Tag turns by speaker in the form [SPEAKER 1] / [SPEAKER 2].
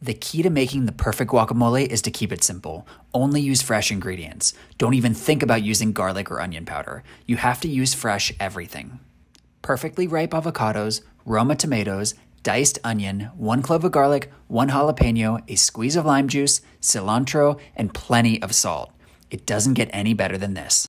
[SPEAKER 1] The key to making the perfect guacamole is to keep it simple. Only use fresh ingredients. Don't even think about using garlic or onion powder. You have to use fresh everything. Perfectly ripe avocados, Roma tomatoes, diced onion, 1 clove of garlic, 1 jalapeno, a squeeze of lime juice, cilantro, and plenty of salt. It doesn't get any better than this.